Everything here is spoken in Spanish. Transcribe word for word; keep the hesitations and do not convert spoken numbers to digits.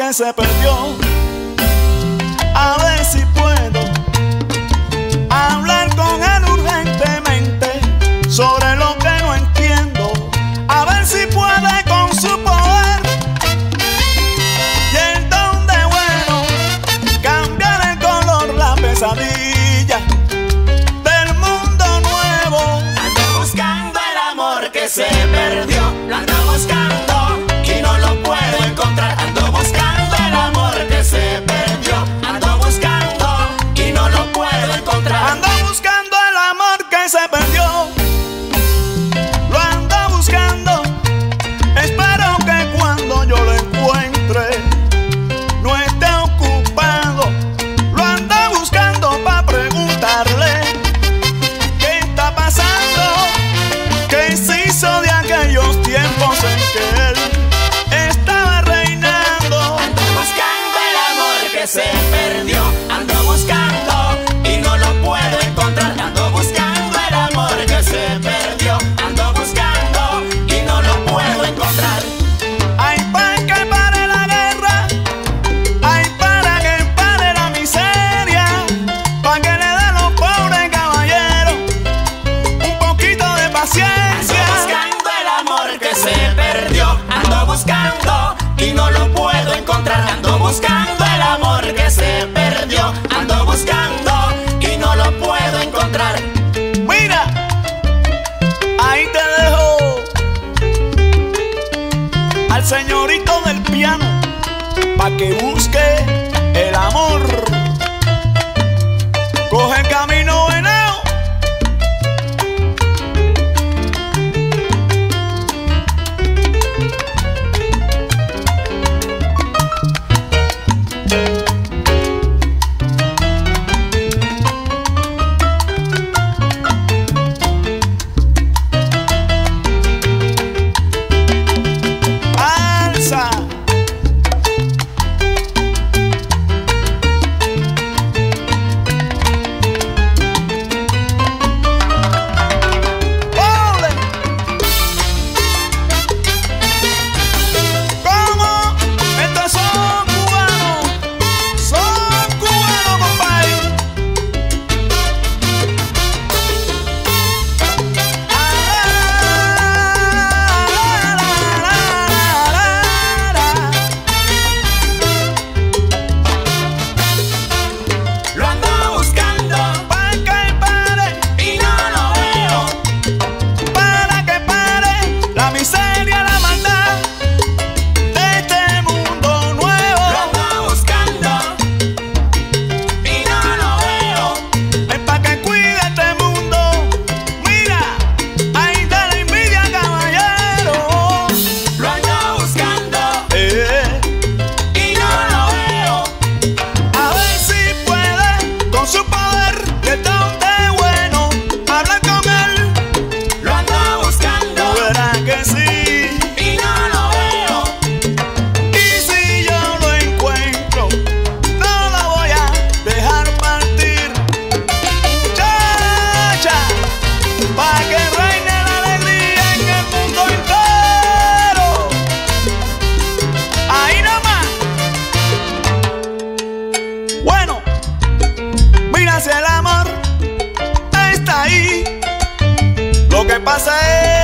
que se perdió. A ver si puedo hablar con él urgentemente sobre lo que no entiendo. A ver si puede con su poder y el don de bueno cambiar el color, la pesadilla del mundo nuevo. Ando buscando el amor que se perdió, lo ando buscando y no lo puedo encontrar. Ando buscando el amor que se perdió, ando buscando y no lo puedo encontrar. Ando buscando el amor que se perdió, lo ando buscando. Espero que cuando yo lo encuentre no esté ocupado. Lo ando buscando para preguntarle qué está pasando, qué se hizo de aquellos tiempos en que él estaba reinando. Ando buscando el amor que se perdió, ando buscando y no lo puedo encontrar. Ando buscando el amor que se perdió, ando buscando y no lo puedo encontrar. Ay, para que pare la guerra, ay, para que pare la miseria, para que le dé a los pobres caballeros un poquito de Ando paciencia. buscando el amor que se perdió, ando buscando y no lo puedo encontrar. Ando buscando el amor que se perdió, ando buscando y no lo puedo encontrar. Mira, ahí te dejo al señorito del piano pa' que busque el amor. Coge el camino venado. Alza. ¡Ole! ¿Cómo? Estos son cubanos, son cubanos, compadre. Lo ando buscando Para que pare, y no lo veo. para que pare la miseria, la maldad de este mundo nuevo. Lo ando buscando y no lo veo. Es para que cuide este mundo. Mira, ahí está la envidia, caballero. Lo ando buscando Eh, y no lo veo. a ver si puede con su poder de don de bueno hablar con él. Lo ando buscando Tú verás que sí. y no lo veo. Y si yo lo encuentro, no lo voy a dejar partir. Muchacha, para que reine la alegría en el mundo entero. Ahí nomás. Bueno, mira si el amor está ahí. Lo que pasa es